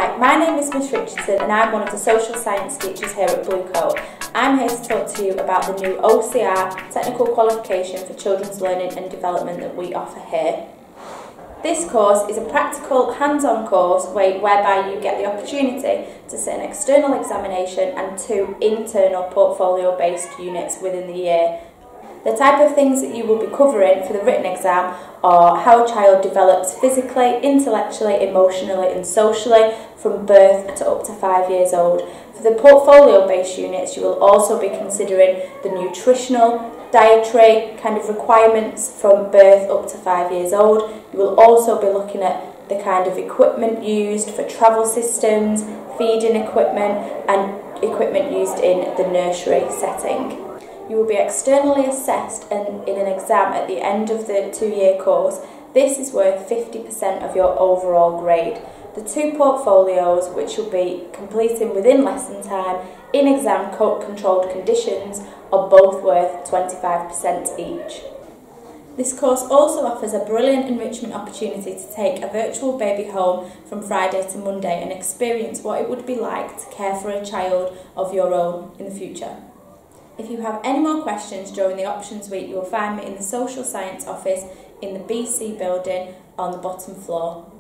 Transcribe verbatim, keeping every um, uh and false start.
Hi, my name is Miss Richardson and I'm one of the social science teachers here at Blue Coat. I'm here to talk to you about the new O C R technical qualification for children's learning and development that we offer here. This course is a practical, hands-on course whereby you get the opportunity to sit an external examination and two internal portfolio-based units within the year. The type of things that you will be covering for the written exam are how a child develops physically, intellectually, emotionally and socially from birth to up to five years old. For the portfolio-based units, you will also be considering the nutritional, dietary kind of requirements from birth up to five years old. You will also be looking at the kind of equipment used for travel systems, feeding equipment and equipment used in the nursery setting. You will be externally assessed in, in an exam at the end of the two-year course. This is worth fifty percent of your overall grade. The two portfolios, which you'll be completing within lesson time in exam controlled conditions, are both worth twenty-five percent each. This course also offers a brilliant enrichment opportunity to take a virtual baby home from Friday to Monday and experience what it would be like to care for a child of your own in the future. If you have any more questions during the options week, you will find me in the social science office in the B C building on the bottom floor.